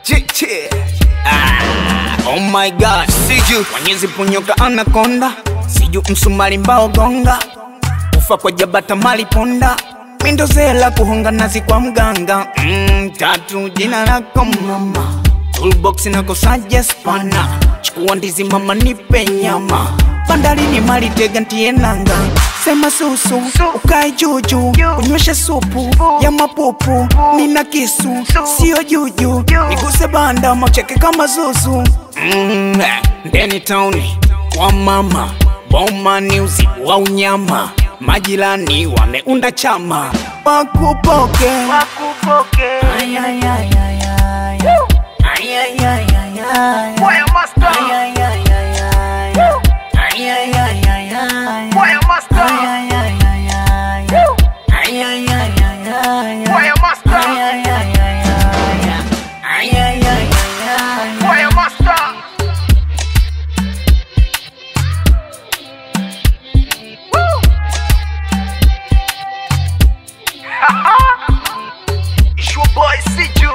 Oh my God, Siju Wanyezi punyoka anakonda, Siju msumari mbao gonga, ufa kwa jabata mali ponda, mindo zela kuhonga nazi kwa mganga. Tatu jina lako mama, toolbox nako suggest pana, chukua ndizi mama nipe nyama, bandarini mali tega ntie nanga, sema susu, ukai juju, unyweshe supu ya mapupu, nina kisu, sio juju, niguse banda macheke kama zuzu. Ndeni tauni kwa mama, boma ni uzibu wa unyama, majirani wameunda chama, wakupoke ay ay ay ay ay ay ay ay ay Kwaya master ay ay ay ay ay ay ay ay ay Kwaya master ay ay ay ay ay ay ay ay Kwaya master ay ay ay ay ay ay ay ay Kwaya master. It's your boy Siju.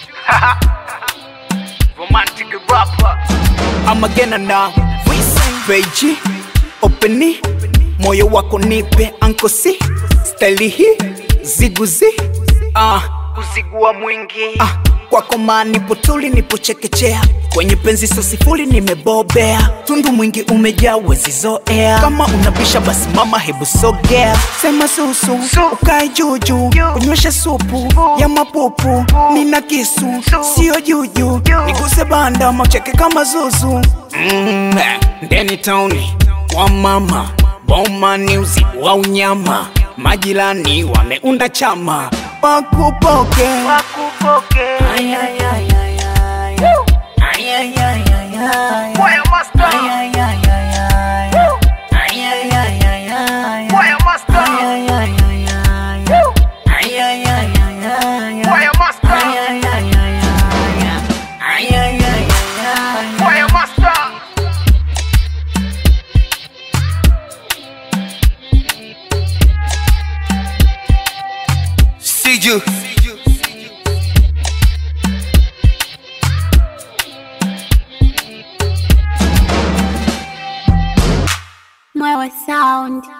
Romantic rapper. I'm again now. Veji, openi, moyo wako nipe ankosi, style hii, ziguzi, kuzigua mwingi. Kwako nipo tuli nipo chekechea, kwenye penzi so sifuri nimebobea, tundu mwingi umejaa wezi zoea, kama unabisha basi mama hebu sogea, sema susu, ukai juju, unyweshe supu ya mapupu, nina kisu, sio juju, niguse banda macheke kama zuzu. Ndeni tauni kwa mama, boma ni uzibu wa unyama, majirani wameunda chama, wakupoke ay ay ay ay ay ay ay ay ay ay Kwaya master ay ay ay ay ay ay ay ay ay ay Kwaya master ay ay ay ay ay ay ay ay ay Kwaya master ay ay ay ay ay ay ay ay Kwaya master. Siju Kwaya sound.